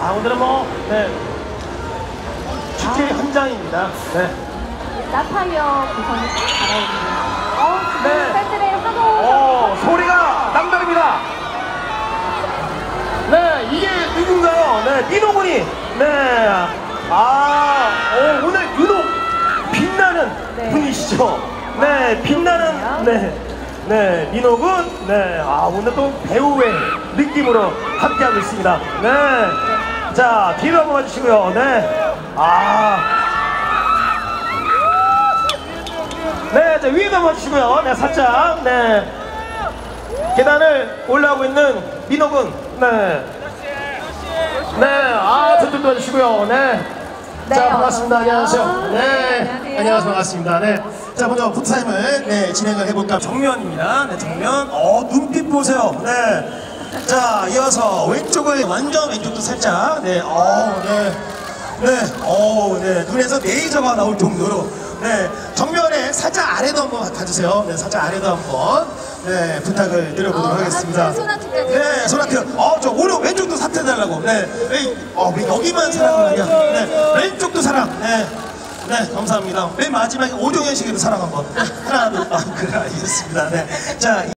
오늘은 뭐, 네. 축제 현장입니다. 네. 나파이어 구성이 잘 어울리네요. 지금 네. 팬들의 환호. 소리가 남다릅니다. 네, 이게 누군가요? 네, 민호군이. 네. 오늘 유독 빛나는 네. 분이시죠? 네, 빛나는, 네, 민호군. 네, 오늘 또 배우의 느낌으로 함께하고 있습니다. 네. 자, 뒤로 한번 와주시고요. 네. 네, 자, 위에도 한번 와주시고요. 네, 살짝. 네. 계단을 올라가고 있는 민호군. 네. 네, 저쪽도 와주시고요. 네. 네, 자, 반갑습니다. 어서오세요. 안녕하세요. 네. 안녕하세요. 반갑습니다. 네. 자, 먼저 포토타임을 진행을 해볼까. 정면입니다. 네, 정면. 눈빛 보세요. 네. 자, 이어서 왼쪽을 완전 왼쪽도 살짝. 네. 네. 눈에서 레이저가 나올 정도로. 네. 정면에 살짝 아래도 한번 가주세요. 네, 살짝 아래도 한번. 네, 부탁을 드려보도록 하겠습니다. 소나트까지. 네, 소나트. 저 오른 왼쪽도 사퇴 달라고. 네. 왜 여기만 사랑을 하냐. 네. 왼쪽도 사랑. 네. 네, 감사합니다. 맨 마지막에 오종현 씨에게도 사랑 한번. 하나, 둘, 그래, 알겠습니다. 네. 자.